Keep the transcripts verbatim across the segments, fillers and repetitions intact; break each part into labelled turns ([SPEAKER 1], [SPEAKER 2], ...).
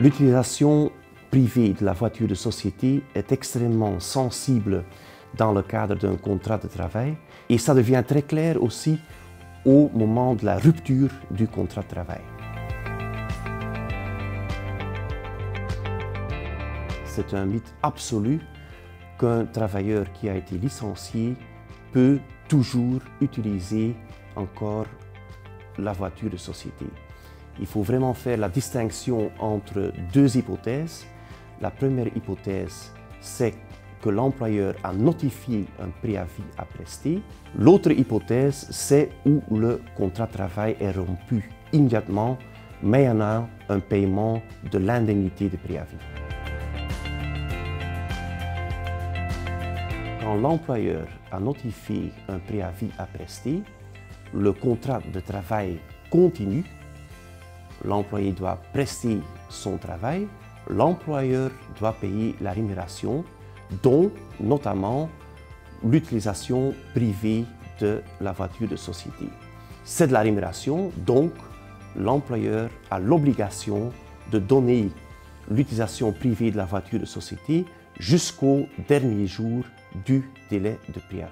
[SPEAKER 1] L'utilisation privée de la voiture de société est extrêmement sensible dans le cadre d'un contrat de travail et ça devient très clair aussi au moment de la rupture du contrat de travail. C'est un mythe absolu qu'un travailleur qui a été licencié peut toujours utiliser encore la voiture de société. Il faut vraiment faire la distinction entre deux hypothèses. La première hypothèse, c'est que l'employeur a notifié un préavis à prester. L'autre hypothèse, c'est où le contrat de travail est rompu immédiatement, moyennant un paiement de l'indemnité de préavis. Quand l'employeur a notifié un préavis à prester, le contrat de travail continue. L'employé doit prester son travail, l'employeur doit payer la rémunération, dont notamment l'utilisation privée de la voiture de société. C'est de la rémunération, donc l'employeur a l'obligation de donner l'utilisation privée de la voiture de société jusqu'au dernier jour du délai de préavis.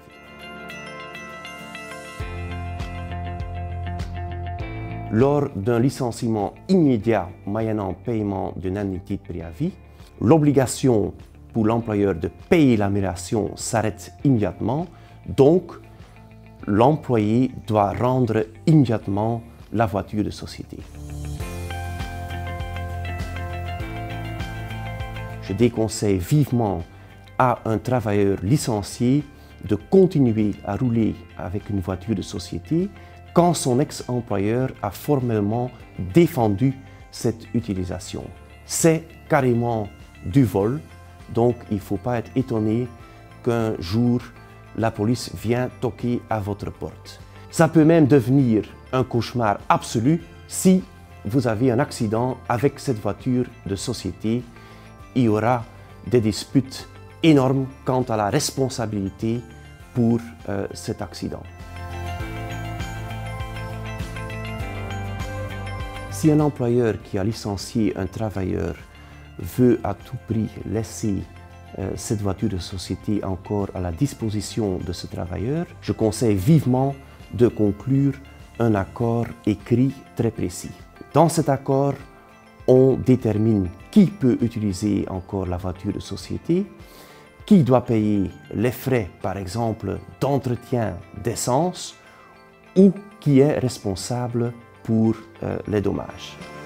[SPEAKER 1] Lors d'un licenciement immédiat moyennant paiement d'une indemnité de préavis, l'obligation pour l'employeur de payer la rémunération s'arrête immédiatement, donc l'employé doit rendre immédiatement la voiture de société. Je déconseille vivement à un travailleur licencié de continuer à rouler avec une voiture de société quand son ex-employeur a formellement défendu cette utilisation. C'est carrément du vol, donc il ne faut pas être étonné qu'un jour la police vienne toquer à votre porte. Ça peut même devenir un cauchemar absolu si vous avez un accident avec cette voiture de société. Il y aura des disputes énormes quant à la responsabilité pour euh, cet accident. Si un employeur qui a licencié un travailleur veut à tout prix laisser euh, cette voiture de société encore à la disposition de ce travailleur, je conseille vivement de conclure un accord écrit très précis. Dans cet accord, on détermine qui peut utiliser encore la voiture de société, qui doit payer les frais, par exemple, d'entretien d'essence, ou qui est responsable pour euh, les dommages.